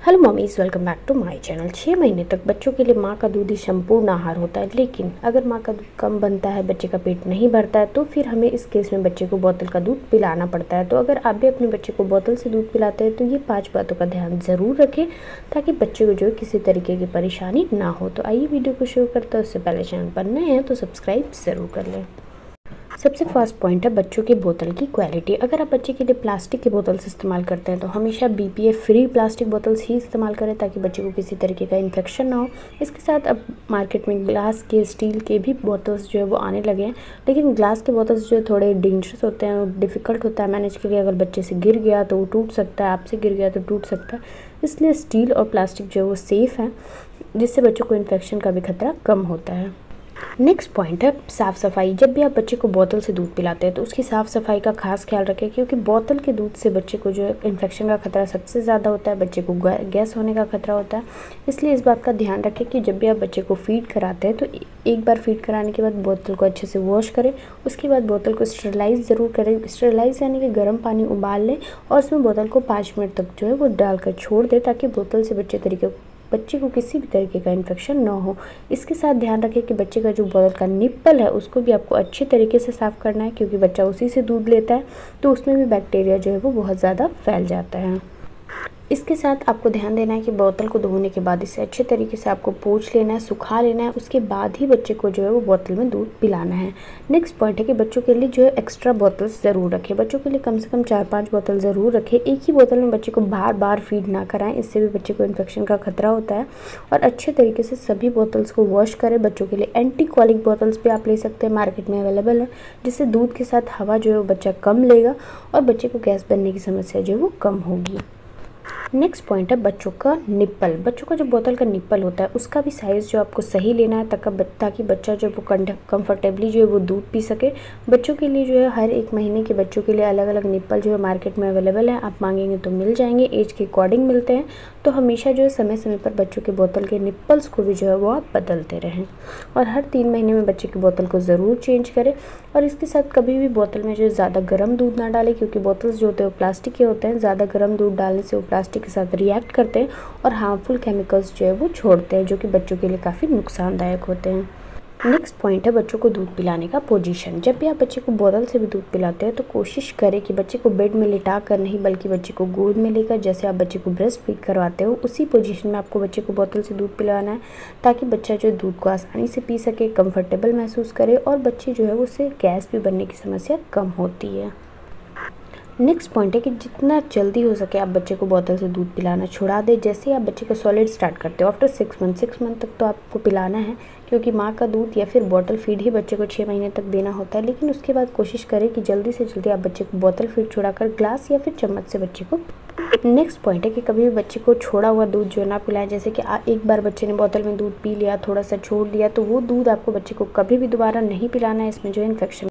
Hello mummies, welcome back to my channel. 6 महीने तक बच्चों के लिए माँ का दूध ही संपूर्ण आहार होता है, लेकिन अगर माँ का दूध कम बनता है, बच्चे का पेट नहीं भरता है, तो फिर हमें इस केस में बच्चे को बोतल का दूध पिलाना पड़ता है। तो अगर आप भी अपने बच्चे को बोतल से दूध पिलाते हैं तो ये 5 बातों का ध्यान ज़रूर रखें, ताकि बच्चे को जो है किसी तरीके की परेशानी ना हो। तो आइए वीडियो को शुरू करते हैं। उससे पहले चैनल पर नए हैं तो सब्सक्राइब ज़रूर कर लें। सबसे फर्स्ट पॉइंट है बच्चों की बोतल की क्वालिटी। अगर आप बच्चे के लिए प्लास्टिक की बोतल से इस्तेमाल करते हैं तो हमेशा BPA फ्री प्लास्टिक बोतल्स ही इस्तेमाल करें, ताकि बच्चे को किसी तरीके का इन्फेक्शन ना हो। इसके साथ अब मार्केट में ग्लास के, स्टील के भी बोतल्स जो है वो आने लगे हैं, लेकिन ग्लास के बोतल्स जो है थोड़े डेंजरस होते हैं और डिफ़िकल्ट होता है मैनेज के लिए। अगर बच्चे से गिर गया तो वो टूट सकता है, आपसे गिर गया तो टूट सकता है। इसलिए स्टील और प्लास्टिक जो है वो सेफ़ है, जिससे बच्चों को इन्फेक्शन का भी खतरा कम होता है। नेक्स्ट पॉइंट है साफ़ सफाई। जब भी आप बच्चे को बोतल से दूध पिलाते हैं तो उसकी साफ़ सफाई का खास ख्याल रखें, क्योंकि बोतल के दूध से बच्चे को जो है इन्फेक्शन का खतरा सबसे ज़्यादा होता है, बच्चे को गैस होने का खतरा होता है। इसलिए इस बात का ध्यान रखें कि जब भी आप बच्चे को फीड कराते हैं तो एक बार फीड कराने के बाद बोतल को अच्छे से वॉश करें। उसके बाद बोतल को स्टरलाइज़ ज़रूर करें। स्टरलाइज़ यानी कि गर्म पानी उबाल लें और उसमें बोतल को 5 मिनट तक जो है वो डालकर छोड़ दें, ताकि बोतल से बच्चे को किसी भी तरीके का इन्फेक्शन ना हो। इसके साथ ध्यान रखें कि बच्चे का जो बोतल का निप्पल है उसको भी आपको अच्छे तरीके से साफ़ करना है, क्योंकि बच्चा उसी से दूध लेता है, तो उसमें भी बैक्टीरिया जो है वो बहुत ज़्यादा फैल जाता है। इसके साथ आपको ध्यान देना है कि बोतल को धोने के बाद इसे अच्छे तरीके से आपको पोंछ लेना है, सुखा लेना है। उसके बाद ही बच्चे को जो है वो बोतल में दूध पिलाना है। नेक्स्ट पॉइंट है कि बच्चों के लिए जो है एक्स्ट्रा बोतल्स ज़रूर रखें। बच्चों के लिए कम से कम 4-5 बोतल ज़रूर रखें। एक ही बोतल में बच्चे को बार बार फीड ना कराएं, इससे भी बच्चे को इन्फेक्शन का खतरा होता है। और अच्छे तरीके से सभी बोतल्स को वॉश करें। बच्चों के लिए एंटी कॉलिक बोतल्स भी आप ले सकते हैं, मार्केट में अवेलेबल है, जिससे दूध के साथ हवा जो है वो बच्चा कम लेगा और बच्चे को गैस बनने की समस्या जो है वो कम होगी। नेक्स्ट पॉइंट है बच्चों का निप्पल। बच्चों का जो बोतल का निप्पल होता है उसका भी साइज़ जो आपको सही लेना है, ताकि बच्चा जो है वो कंफर्टेबली जो है वो दूध पी सके। बच्चों के लिए जो है हर 1 महीने के बच्चों के लिए अलग अलग निप्पल जो है मार्केट में अवेलेबल है, आप मांगेंगे तो मिल जाएंगे, एज के अकॉर्डिंग मिलते हैं। तो हमेशा जो है समय समय पर बच्चों के बोतल के निप्पल्स को भी जो है वो आप बदलते रहें, और हर 3 महीने में बच्चे की बोतल को ज़रूर चेंज करें। और इसके साथ कभी भी बोतल में जो है ज़्यादा गर्म दूध ना डालें, क्योंकि बोतल्स जो होते हैं वो प्लास्टिक के होते हैं। ज़्यादा गर्म दूध डालने से वो प्लास्टिक के साथ रिएक्ट करते हैं और हार्मफुल केमिकल्स जो है वो छोड़ते हैं, जो कि बच्चों के लिए काफ़ी नुकसानदायक होते हैं। नेक्स्ट पॉइंट है बच्चों को दूध पिलाने का पोजीशन। जब भी आप बच्चे को बोतल से भी दूध पिलाते हैं तो कोशिश करें कि बच्चे को बेड में लिटा कर नहीं, बल्कि बच्चे को गोद में लेकर, जैसे आप बच्चे को ब्रेस्ट फीड करवाते हो उसी पोजीशन में आपको बच्चे को बोतल से दूध पिलाना है, ताकि बच्चा जो दूध को आसानी से पी सके, कंफर्टेबल महसूस करे, और बच्चे जो है उससे गैस भी बनने की समस्या कम होती है। नेक्स्ट पॉइंट है कि जितना जल्दी हो सके आप बच्चे को बोतल से दूध पिलाना छुड़ा दें। जैसे आप बच्चे को सॉलिड स्टार्ट करते हो आफ्टर 6 मंथ तक तो आपको पिलाना है, क्योंकि माँ का दूध या फिर बॉटल फीड ही बच्चे को 6 महीने तक देना होता है। लेकिन उसके बाद कोशिश करें कि जल्दी से जल्दी आप बच्चे को बोतल फीड छुड़ाकर ग्लास या फिर चम्मच से बच्चे को। नेक्स्ट पॉइंट है कि कभी भी बच्चे को छोड़ा हुआ दूध जो है ना पिलाएं। जैसे कि एक बार बच्चे ने बोतल में दूध पी लिया, थोड़ा सा छोड़ दिया, तो वो दूध आपको बच्चे को कभी भी दोबारा नहीं पिलाना है। इसमें जो है इन्फेक्शन